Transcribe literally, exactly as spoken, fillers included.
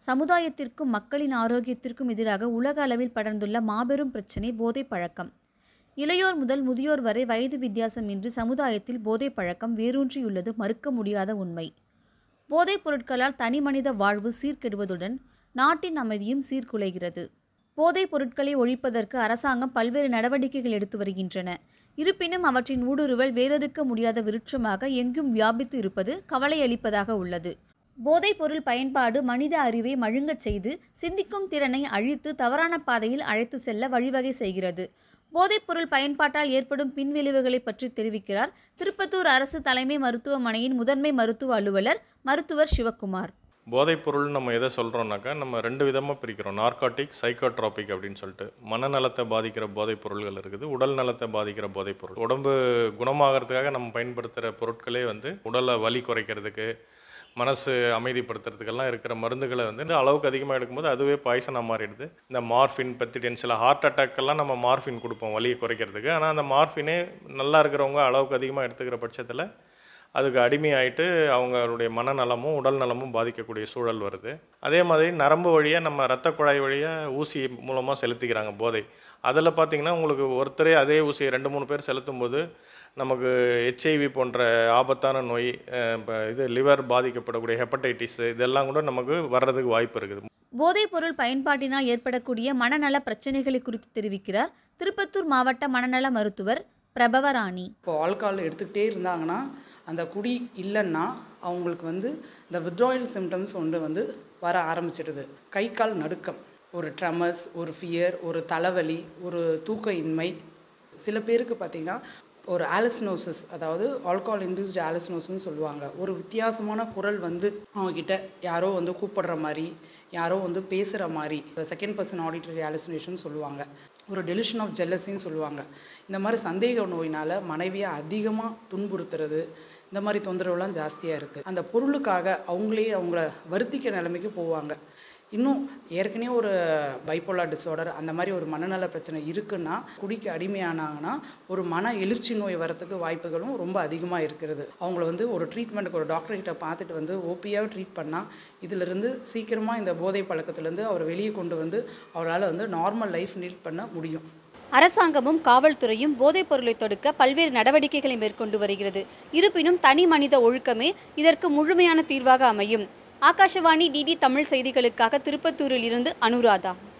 சமுதாயத்திற்கும் மக்களின் ஆரோக்கியத்திற்கும் எதிராக உலக அளவில் படர்ந்துள்ள மாபெரும் பிரச்சினை போதை பழக்கம். இளையோர் முதல் முதியோர் வரை வயது வித்தியாசமின்றி சமுதாயத்தில் போதை பழக்கம் வேரூன்றியுள்ளது மறுக்க முடியாத உண்மை. போதைப் பொருட்களால் தனி மனித வாழ்வு சீர்கெடுவதுடன் நாட்டின் அமைதியும் சீர்குலைகிறது. போதைப் பொருட்களை ஒழிப்பதற்கு அரசாங்கம் பல்வேறு நடவடிக்கைகள் எடுத்து வருகின்றன. இருப்பினும் அவற்றின் ஊடுருவல் வேறறுக்க முடியாத விருட்சமாக எங்கும் வியாபித்து இருப்பது கவலையளிப்பதாக உள்ளது. போதைப் பொருள் பயன்பாடு மனித அறிவை மழுங்கச் செய்து சிந்திக்கும் திறனை அழித்து தவறான பாதையில் அழைத்து செல்ல வழிவகை செய்கிறது. போதைப் பொருள் பயன்பாட்டால் ஏற்படும் பின்விளைவுகளை பற்றி தெரிவிக்கிறார் திருப்பத்தூர் அரசு தலைமை மருத்துவமனையின் முதன்மை மருத்துவ அலுவலர் மருத்துவர் சிவக்குமார். போதைப் பொருள் நம்ம எதை சொல்கிறோம்னாக்கா, நம்ம ரெண்டு விதமாக பிரிக்கிறோம். நார்காட்டிக், சைக்கோட்ராபிக் அப்படின்னு சொல்லிட்டு மனநலத்தை பாதிக்கிற போதைப் பொருள்கள் இருக்குது, உடல் நலத்தை பாதிக்கிற போதைப் பொருள். உடம்பு குணமாகறதுக்காக நம்ம பயன்படுத்துகிற பொருட்களே வந்து உடலை வலி குறைக்கிறதுக்கு, மனசு அமைதிப்படுத்துறதுக்கெல்லாம் இருக்கிற மருந்துகளை வந்து அளவுக்கு அதிகமாக எடுக்கும்போது அதுவே பாய்சனாக மாறிடுது. இந்த மார்ஃபின் பெத்திடின், சில ஹார்ட் அட்டாக்கெல்லாம் நம்ம மார்ஃபின் கொடுப்போம் வலியை குறைக்கிறதுக்கு. ஆனால் அந்த மார்ஃபினே நல்லா இருக்கிறவங்க அளவுக்கு அதிகமாக எடுத்துக்கிற பட்சத்தில் அதுக்கு அடிமையாயிட்டு அவங்களுடைய மனநலமும் உடல் நலமும் பாதிக்கக்கூடிய சூழல் வருது. அதே மாதிரி நரம்பு வழியாக நம்ம இரத்த குழாய் வழியாக ஊசி மூலமாக செலுத்திக்கிறாங்க போதை. அதில் பார்த்திங்கன்னா உங்களுக்கு ஒருத்தரே அதே ஊசியை ரெண்டு மூணு பேர் செலுத்தும் போது நமக்கு ஹெச்ஐவி போன்ற ஆபத்தான நோய், இப்போ இது லிவர் பாதிக்கப்படக்கூடிய ஹெப்படைட்டிஸ், இதெல்லாம் கூட நமக்கு வர்றதுக்கு வாய்ப்பு இருக்குது. போதைப் பொருள் பயன்பாட்டினால் ஏற்படக்கூடிய மனநல பிரச்சனைகளை குறித்து தெரிவிக்கிறார் திருப்பத்தூர் மாவட்ட மனநல மருத்துவர் பிரபவராணி. இப்போ ஆல்கஹால் எடுத்துக்கிட்டே இருந்தாங்கன்னா அந்த குடி இல்லைன்னா அவங்களுக்கு வந்து இந்த வித்ட்ராயல் சிம்டம்ஸ் ஒன்று வந்து வர ஆரம்பிச்சிடுது. கை கால் நடுக்கம், ஒரு ட்ரமஸ், ஒரு ஃபியர், ஒரு தலைவலி, ஒரு தூக்க இன்மை. சில பேருக்கு பார்த்திங்கன்னா ஒரு ஆலசினோசிஸ், அதாவது ஆல்கஹால் இன்டியூஸ்டு ஆலசினோசிஸ்ன்னு சொல்லுவாங்க. ஒரு வித்தியாசமான குரல் வந்து அவங்கக்கிட்ட யாரோ வந்து கூப்பிடுற மாதிரி, யாரோ வந்து பேசுகிற மாதிரி, செகண்ட் பர்சன் ஆடிட்டரி ஆலசினேஷன் சொல்லுவாங்க. ஒரு டெலிஷன் ஆஃப் ஜெல்லஸின்னு சொல்லுவாங்க. இந்த மாதிரி சந்தேக நோயினால் மனைவியை அதிகமாக துன்புறுத்துறது, இந்த மாதிரி தொந்தரவுலாம் ஜாஸ்தியாக இருக்குது. அந்த பொருளுக்காக அவங்களே அவங்கள வருத்திக்க நிலைமைக்கு போவாங்க. இன்னும் ஏற்கனவே ஒரு பைப்போலார் டிஸார்டர் அந்த மாதிரி ஒரு மனநல பிரச்சனை இருக்குன்னா குடிக்கு அடிமையானாங்கன்னா ஒரு மன எழுச்சி நோய் வரத்துக்கு வாய்ப்புகளும் ரொம்ப அதிகமாக இருக்கிறது. அவங்கள வந்து ஒரு ட்ரீட்மெண்ட்டுக்கு ஒரு டாக்டர்கிட்ட பார்த்துட்டு வந்து ஓபியாக ட்ரீட் பண்ணால் இதிலிருந்து சீக்கிரமாக இந்த போதை பழக்கத்துலேருந்து அவர் வெளியே கொண்டு வந்து அவரால் வந்து நார்மல் லைஃப் லீட் பண்ண முடியும். அரசாங்கமும் காவல்துறையும் போதைப் பொருளை தடுக்க பல்வேறு நடவடிக்கைகளை மேற்கொண்டு வருகிறது. இருப்பினும் தனி மனித ஒழுக்கமே இதற்கு முழுமையான தீர்வாக அமையும். ஆகாஷவாணி டிடி தமிழ் செய்திகளுக்காக திருப்பத்தூரில் இருந்து அனுராதா.